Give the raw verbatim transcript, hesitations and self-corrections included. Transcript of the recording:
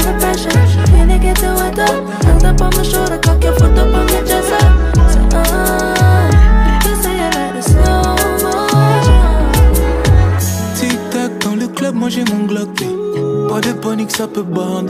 the pressure. Can't get to what up. Held up on my shoulder, cock your foot up on your chest up. So, uh, you say you like the slow motion. Tic tac dans le club, moi j'ai mon Glock. Pas de panique, ça peut bander.